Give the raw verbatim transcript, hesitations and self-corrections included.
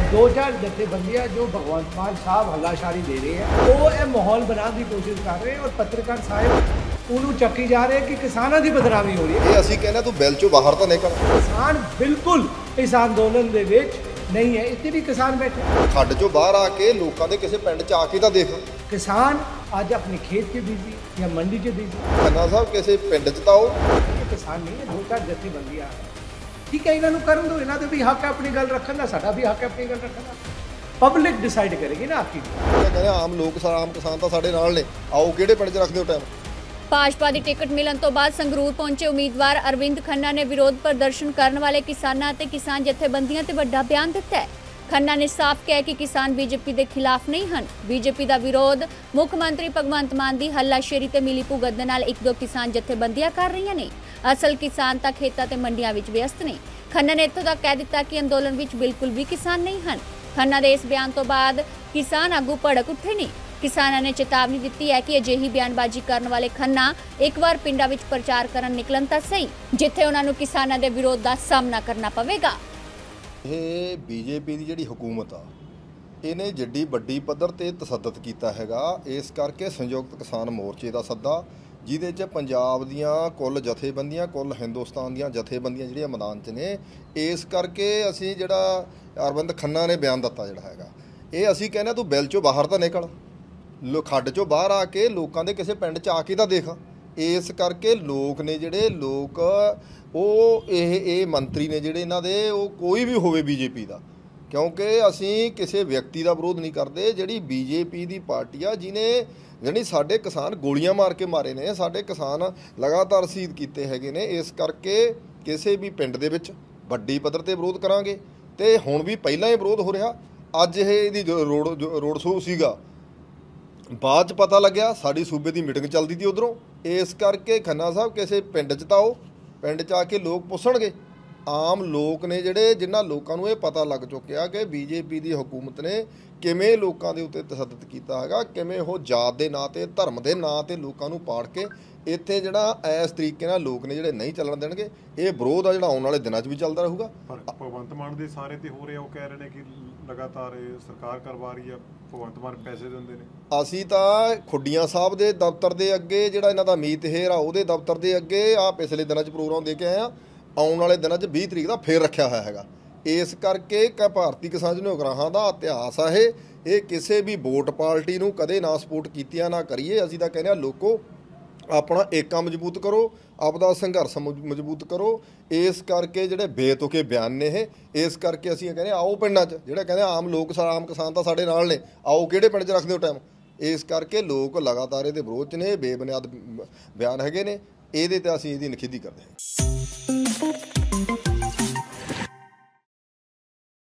दो चार जथेबंदियां जो भगवंत मान साहब हल्लाशारी दे रहे हैं, वो ये माहौल बनाने की कोशिश कर रहे हैं और पत्रकार साहब उन्होंने चक्की जा रहे हैं कि किसानों की बदनामी हो रही है। ये असी कहना तू बिल चो बाहर तो निकल। किसान बिल्कुल इस आंदोलन दे विच नहीं है, इतने भी किसान बैठे खड्ड चो बाहर आके लोगों के किसी पिंड च आके तो देख। किसान आज अपने खेत के बिजी या मंडी च बिजी। खन्ना साहब किसी पिंड च तो आओ। किसान नहीं है, दो चार जथेबंदियां ठीक है, इन्होंने करन दो, इन्होंने भी हक है अपनी गल रखने का, साडा भी हक है अपनी गल रखने का। पब्लिक डिसाइड करेगी ना आपकी। कहते आम लोग आम किसान तो साडे नाल ने, आओ किहड़े पिंड च रख दिओ टाइम। भाजपा की टिकट मिलन तो बाद संगरूर पहुंचे उम्मीदवार अरविंद खन्ना ने विरोध प्रदर्शन करने वाले किसानों ते किसान जथेबंदियां ते वड्डा बयान दिता है। खन्ना ने साफ कहा कि किसान बीजेपी के खिलाफ नहीं हैं। बीजेपी का विरोध मुख्यमंत्री भगवंत मान की हल्लाशेरी ते मिली भुगत दे नाल एक दो किसान जथेबंदियां कर रही ने। असल किसान तां खेतां ते मंडियां विच व्यस्त ने। खन्ना ने इत्थों तक कह दिता कि अंदोलन विच बिल्कुल भी किसान नहीं हैं। खन्ना के इस बयान तो बाद किसान आगू भड़क उठे ने। किसानों ने चेतावनी दी है कि अजिही बयानबाजी करने वाले खन्ना एक बार पिंडां विच प्रचार करन निकलन तां सही, जिथे उन्हां नूं किसानां दे विरोध दा सामना करना पवेगा। ਇਹ ਬੀਜੇਪੀ ਦੀ ਜਿਹੜੀ ਹਕੂਮਤ ਆ ਇਹਨੇ ਜਿੱਡੀ ਵੱਡੀ ਪੱਧਰ ਤੇ ਤਸੱਦਦ ਕੀਤਾ ਹੈਗਾ। ਇਸ ਕਰਕੇ ਸੰਯੁਕਤ ਕਿਸਾਨ ਮੋਰਚੇ ਦਾ ਸੱਦਾ, ਜਿਹਦੇ 'ਚ ਪੰਜਾਬ ਦੀਆਂ ਕੁੱਲ ਜਥੇਬੰਦੀਆਂ, ਕੁੱਲ ਹਿੰਦੁਸਤਾਨ ਦੀਆਂ ਜਥੇਬੰਦੀਆਂ ਜਿਹੜੀਆਂ ਮੈਦਾਨ 'ਚ ਨੇ, ਇਸ ਕਰਕੇ ਅਸੀਂ ਜਿਹੜਾ ਅਰਵਿੰਦ ਖੰਨਾ ਨੇ ਬਿਆਨ ਦਿੱਤਾ ਜਿਹੜਾ ਹੈਗਾ, ਇਹ ਅਸੀਂ ਕਹਿੰਦੇ ਤੂੰ ਬਿੱਲ 'ਚੋਂ ਬਾਹਰ ਤਾਂ ਨਿਕਲ, ਲੋ ਖੱਡ 'ਚੋਂ ਬਾਹਰ ਆ ਕੇ ਲੋਕਾਂ ਦੇ ਕਿਸੇ ਪਿੰਡ 'ਚ ਆ ਕੇ ਤਾਂ ਦੇਖ। ਇਸ ਕਰਕੇ ਲੋਕ ਨੇ ਜਿਹੜੇ ਲੋਕ ਉਹ ਇਹ ਇਹ ਮੰਤਰੀ ਨੇ ਜਿਹੜੇ ਇਹਨਾਂ ਦੇ, ਉਹ ਕੋਈ ਵੀ ਹੋਵੇ ਬੀਜੇਪੀ ਦਾ, ਕਿਉਂਕਿ ਅਸੀਂ ਕਿਸੇ ਵਿਅਕਤੀ ਦਾ ਵਿਰੋਧ ਨਹੀਂ ਕਰਦੇ। ਜਿਹੜੀ ਬੀਜੇਪੀ ਦੀ ਪਾਰਟੀ ਆ ਜਿਹਨੇ ਜਿਹੜੀ ਸਾਡੇ ਕਿਸਾਨ ਗੋਲੀਆਂ ਮਾਰ ਕੇ ਮਾਰੇ ਨੇ, ਸਾਡੇ ਕਿਸਾਨ ਲਗਾਤਾਰ ਸ਼ਹੀਦ ਕੀਤੇ ਹੈਗੇ ਨੇ, ਇਸ ਕਰਕੇ ਕਿਸੇ ਵੀ ਪਿੰਡ ਦੇ ਵਿੱਚ ਵੱਡੀ ਪੱਧਰ ਤੇ ਵਿਰੋਧ ਕਰਾਂਗੇ। ਤੇ ਹੁਣ ਵੀ ਪਹਿਲਾਂ ਹੀ ਵਿਰੋਧ ਹੋ ਰਿਹਾ, ਅੱਜ ਇਹ ਇਹਦੀ ਰੋਡ ਰੋਡ ਸ਼ੋਅ ਸੀਗਾ, ਬਾਅਦ 'ਚ ਪਤਾ ਲੱਗਿਆ ਸਾਡੀ ਸੂਬੇ ਦੀ ਮੀਟਿੰਗ ਚੱਲਦੀ ਸੀ ਉੱਧਰੋਂ। ਇਸ ਕਰਕੇ ਖੰਨਾ ਸਾਹਿਬ ਕਿਸੇ ਪਿੰਡ 'ਚ ਤਾਂ ਆਓ, ਪਿੰਡ 'ਚ ਆ ਕੇ ਲੋਕ ਪੁੱਛਣਗੇ। ਆਮ ਲੋਕ ਨੇ ਜਿਹੜੇ, ਜਿਨ੍ਹਾਂ ਲੋਕਾਂ ਨੂੰ ਇਹ ਪਤਾ ਲੱਗ ਚੁੱਕਿਆ ਕਿ ਬੀਜੇਪੀ ਦੀ ਹਕੂਮਤ ਨੇ ਕਿਵੇਂ ਲੋਕਾਂ ਦੇ ਉੱਤੇ ਤਸੱਦਦ ਕੀਤਾ ਹੈਗਾ, ਕਿਵੇਂ ਉਹ ਜਾਤ ਦੇ ਨਾਂ 'ਤੇ, ਧਰਮ ਦੇ ਨਾਂ 'ਤੇ ਲੋਕਾਂ ਨੂੰ ਪਾੜ ਕੇ ਇੱਥੇ ਜਿਹੜਾ ਇਸ ਤਰੀਕੇ ਨਾਲ ਲੋਕ ਨੇ ਜਿਹੜੇ ਨਹੀਂ ਚੱਲਣ ਦੇਣਗੇ। ਇਹ ਵਿਰੋਧ ਆ ਜਿਹੜਾ ਆਉਣ ਵਾਲੇ ਦਿਨਾਂ 'ਚ ਵੀ ਚੱਲਦਾ ਰਹੂਗਾ। ਪਰ ਭਗਵੰਤ ਮਾਨ ਦੇ ਸਾਰੇ ਤੇ ਹੋ ਰਿਹਾ, ਉਹ ਕਹਿ ਰਹੇ ਨੇ ਕਿ ਲਗਾਤਾਰ ਸਰਕਾਰ ਕਰਵਾ ਰਹੀ ਆ, ਭਗਵੰਤ ਮਾਨ ਪੈਸੇ ਦਿੰਦੇ ਨੇ। ਅਸੀਂ ਤਾਂ ਖੁੱਡੀਆਂ ਸਾਹਿਬ ਦੇ ਦਫ਼ਤਰ ਦੇ ਅੱਗੇ, ਜਿਹੜਾ ਇਹਨਾਂ ਦਾ ਮੀਤ ਹੇਰ ਆ, ਉਹਦੇ ਦਫ਼ਤਰ ਦੇ ਅੱਗੇ ਆ ਪਿਛਲੇ ਦਿਨਾਂ 'ਚ ਪ੍ਰੋਗਰਾਮ ਦੇ ਕੇ ਆਏ ਆ। ਆਉਣ ਵਾਲੇ ਦਿਨਾਂ 'ਚ ਵੀਹ ਤਰੀਕ ਦਾ ਫੇਰ ਰੱਖਿਆ ਹੋਇਆ ਹੈਗਾ। ਇਸ ਕਰਕੇ ਕਿ ਭਾਰਤੀ ਕਿਸਾਨ ਯੂਨੀਅਨ ਉਗਰਾਹਾਂ ਦਾ ਇਤਿਹਾਸ ਆ ਇਹ ਇਹ ਕਿਸੇ ਵੀ ਵੋਟ ਪਾਰਟੀ ਨੂੰ ਕਦੇ ਨਾ ਸਪੋਰਟ ਕੀਤੀਆਂ ਨਾ ਕਰੀਏ। ਅਸੀਂ ਤਾਂ ਕਹਿੰਦੇ ਹਾਂ ਲੋਕੋ ਆਪਣਾ ਏਕਾ ਮਜ਼ਬੂਤ ਕਰੋ, ਆਪਦਾ ਸੰਘਰਸ਼ ਮਜ਼ਬੂਤ ਕਰੋ। ਇਸ ਕਰਕੇ ਜਿਹੜੇ ਬੇਤੁਕੇ ਬਿਆਨ ਨੇ ਇਹ, ਇਸ ਕਰਕੇ ਅਸੀਂ ਕਹਿੰਦੇ ਆਓ ਪਿੰਡਾਂ 'ਚ, ਜਿਹੜਾ ਕਹਿੰਦੇ ਆਮ ਲੋਕ ਆਮ ਕਿਸਾਨ ਤਾਂ ਸਾਡੇ ਨਾਲ ਨੇ, ਆਓ ਕਿਹੜੇ ਪਿੰਡ 'ਚ ਰੱਖਦੇ ਹੋ ਟਾਈਮ। ਇਸ ਕਰਕੇ ਲੋਕ ਲਗਾਤਾਰ ਇਹਦੇ ਵਿਰੋਧ 'ਚ ਨੇ, ਬੇਬੁਨਿਆਦ ਬਿਆਨ ਹੈਗੇ ਨੇ, ਇਹਦੇ ਤੇ ਅਸੀਂ ਇਹਦੀ ਨਿਖੇਧੀ ਕਰਦੇ ਹਾਂ।